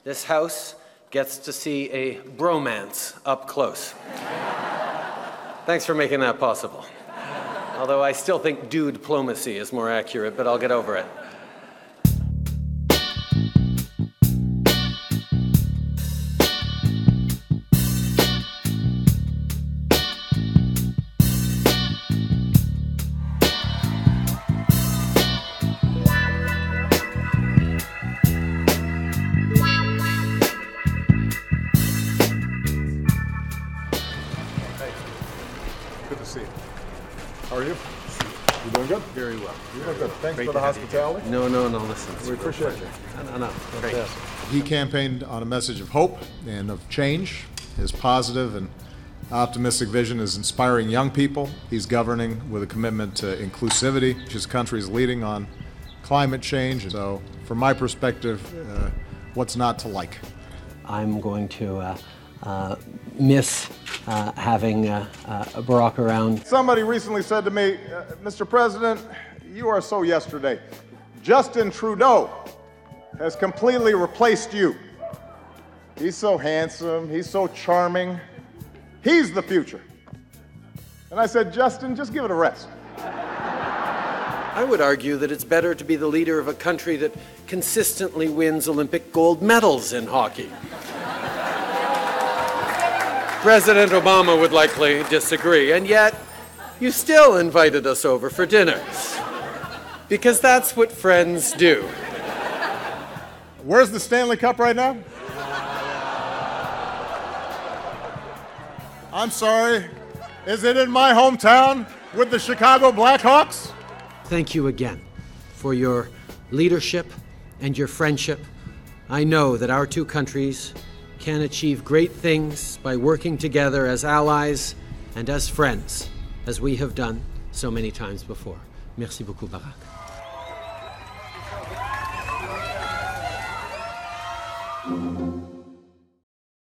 this House gets to see a bromance up close. Thanks for making that possible. Although I still think dude-plomacy is more accurate, but I'll get over it. Good to see you. How are you? You doing good? Very well. You doing good. Thanks for the hospitality. No, listen. We appreciate it. No. Great. He campaigned on a message of hope and of change. His positive and optimistic vision is inspiring young people. He's governing with a commitment to inclusivity, which his country is leading on climate change. So, from my perspective, what's not to like? I'm going to miss having Barack around. Somebody recently said to me, Mr. President, you are so yesterday. Justin Trudeau has completely replaced you. He's so handsome, he's so charming. He's the future. And I said, Justin, just give it a rest. I would argue that it's better to be the leader of a country that consistently wins Olympic gold medals in hockey. President Obama would likely disagree, and yet you still invited us over for dinner. Because that's what friends do. Where's the Stanley Cup right now? I'm sorry. Is it in my hometown with the Chicago Blackhawks? Thank you again for your leadership and your friendship. I know that our two countries can achieve great things by working together as allies and as friends, as we have done so many times before. Merci beaucoup, Barack.